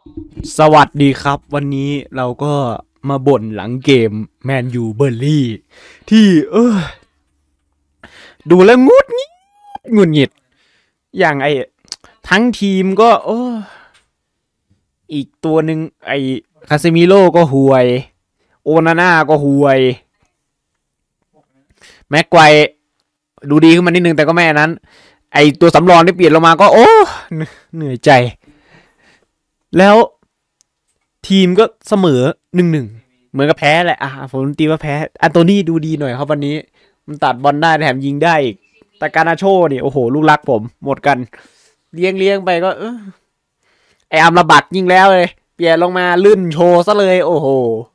สวัสดีครับวันนี้เราก็มาบ่นหลังเกมแมนยูเบอร์ลี่ที่ดูแล้วงุดหงิดอย่างทั้งทีมก็อีกตัวหนึ่งคาเซมิโร่ก็ห่วยโอนาน่าก็ห่วยแม็กไกวดูดีขึ้นมานิดนึงแต่ก็แม่นั้นตัวสำรองที่เปลี่ยนลงมาก็เหนื่อยใจแล้วทีมก็เสมอ1-1เหมือนกับแพ้แหละผมตีว่าแพ้อันโตนี่ดูดีหน่อยครับวันนี้มันตัดบอลได้แถมยิงได้อีกแต่การนาโชนี่โอ้โหลูกรักผมหมดกันเลี้ยงไปก็อัมระบัดยิงแล้วเลยเปลี่ยนลงมาลื่นโชว์ซะเลยโอ้โห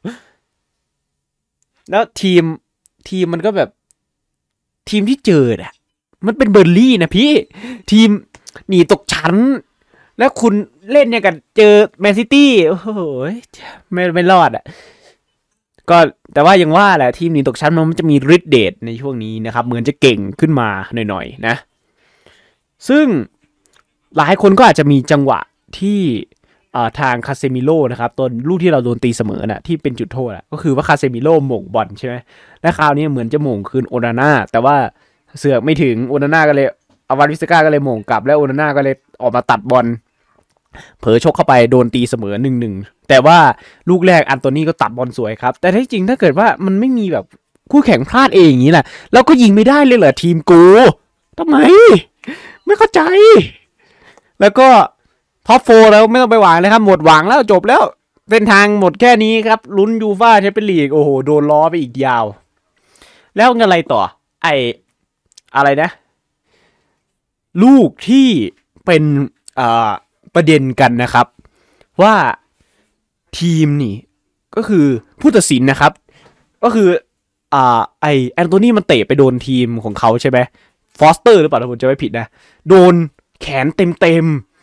แล้วทีมมันก็แบบทีมที่เจอมันเป็นเบอร์ลี่นะพี่ทีมหนีตกชั้นแล้วคุณเล่นเนี่ยกันเจอแมนซิตี้โอ้โหไม่รอดก็แต่ว่ายังว่าแหละทีมหนีตกชั้นมันจะมีฤทธิ์เดชในช่วงนี้นะครับเหมือนจะเก่งขึ้นมาหน่อยๆนะซึ่งหลายคนก็อาจจะมีจังหวะที่ทางคาเซมิโร่นะครับตอนลูกที่เราโดนตีเสมอที่เป็นจุดโทษก็คือว่าคาเซมิโร่หม่งบอลใช่ไหมและคราวนี้เหมือนจะหม่งคืนโอนาน่าแต่ว่าเสือกไม่ถึงโอนาน่าก็เลยอวันวิสก้าก็เลยหม่งกลับแล้วโอนาน่าก็เลยออกมาตัดบอลเผลอชกเข้าไปโดนตีเสมอ1-1แต่ว่าลูกแรกอันโตนี่ก็ตัดบอลสวยครับแต่ที่จริงถ้าเกิดว่ามันไม่มีแบบคู่แข่งพลาดเองอย่างนี้แหละแล้วก็ยิงไม่ได้เลยเหรอทีมกูทำไมไม่เข้าใจแล้วก็ท็อปโฟแล้วไม่ต้องไปหวังเลยครับหมดหวังแล้วจบแล้วเส้นทางหมดแค่นี้ครับลุ้นยูฟ่าแชมเปี้ยนลีกโอ้โหโดนล้อไปอีกยาวแล้วอะไรต่ออะไรนะลูกที่เป็นประเด็นกันนะครับว่าทีมนี่ก็คือผู้ตัดสินนะครับก็คือแอนโทนีมันเตะไปโดนทีมของเขาใช่ไหมฟอสเตอร์หรือเปล่าถ้าผมจะไม่ผิดนะโดนแขนเต็ม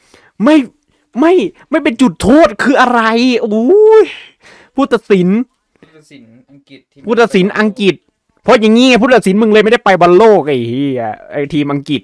ไม่เป็นจุดโทษคืออะไรโอ้ยผู้ตัดสินอังกฤษผู้ตัดสินอังกฤษเพราะอย่างงี้ไงผู้ตัดสินมึงเลยไม่ได้ไปบอลโลกทีมอังกฤษ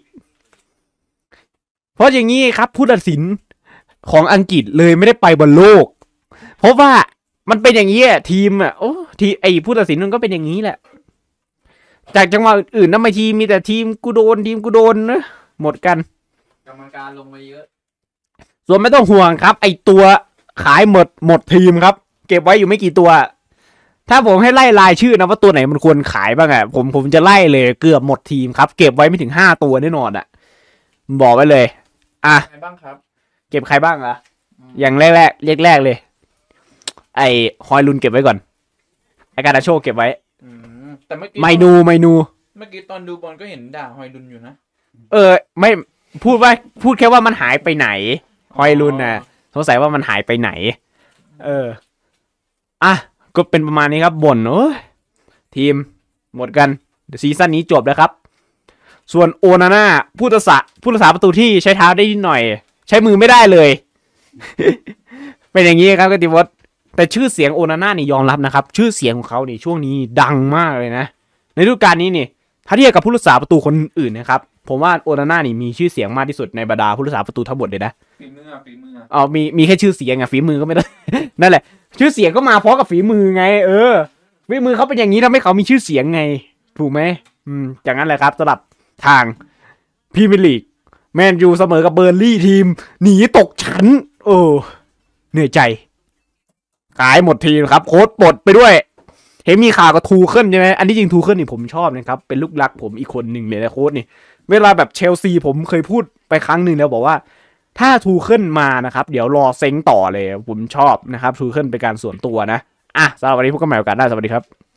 เพราะอย่างงี้ครับผู้ตัดสินของอังกฤษเลยไม่ได้ไปบอลโลกเพราะว่ามันเป็นอย่างนี้ทีมผู้ตัดสินมันก็เป็นอย่างนี้แหละจากจังหวะอื่นทำไมทีมมีแต่ทีมกูโดนนะหมดกันกรรมการลงมาเยอะส่วนไม่ต้องห่วงครับตัวขายหมดทีมครับเก็บไว้อยู่ไม่กี่ตัวถ้าผมให้ไล่รายชื่อนะว่าตัวไหนมันควรขายบ้างผมจะไล่เลยเกือบหมดทีมครับเก็บไว้ไม่ถึง5ตัวแน่นอนบอกไว้เลยใครบ้างครับเก็บใครบ้างอย่างแรกเลยฮอยลุนเก็บไว้ก่อนการาโชเก็บไว้แต่เมื่อกี้ไมนูเมื่อกี้ตอนดูบอลก็เห็นด่าฮอยลุนอยู่นะไม่พูดแค่ว่ามันหายไปไหนฮอยลุนสงสัยว่ามันหายไปไหนก็เป็นประมาณนี้ครับบ่นทีมหมดกันซีซั่นนี้จบแล้วครับส่วนโอนาน่าผู้รักษาประตูที่ใช้เท้าได้นิดหน่อยใช้มือไม่ได้เลย เป็นอย่างนี้ครับกติวัตแต่ชื่อเสียงโอนาน่านี่ยอมรับนะครับชื่อเสียงของเขานี่ช่วงนี้ดังมากเลยนะในฤดูกาลนี้นี่ถ้าเทียบกับผู้รักษาประตูคนอื่นนะครับผมว่าโอนาน่านี่มีชื่อเสียงมากที่สุดในบรรดาผู้รักษาประตูทั้งหมดเลยนะฝีมือมีแค่ชื่อเสียงฝีมือก็ไม่ได้ นั่นแหละชื่อเสียงก็มาเพราะกับฝีมือไงฝีมือเขาเป็นอย่างนี้ทำให้เขามีชื่อเสียงไงถูกไหมอย่างนั้นแหละครับสำหรับทางพรีเมียร์ลีกแมนยูเสมอกับเบอร์ลี่ทีมหนีตกชั้นเหนื่อยใจขายหมดทีมครับโค้ชปลดไปด้วยเห็นมีข่าวกับทูเคิลใช่ไหมอันที่จริงทูเคิลนี่ผมชอบนะครับเป็นลูกรักผมอีกคนหนึ่งเลยนะโค้ชนี่เวลาแบบเชลซีผมเคยพูดไปครั้งหนึ่งแล้วบอกว่าถ้าทูเคิลมานะครับเดี๋ยวรอเซ็งต่อเลยผมชอบนะครับทูเคิลเป็นการส่วนตัวนะสำหรับวันนี้พบกันใหม่โอกาสหน้าสวัสดีครับ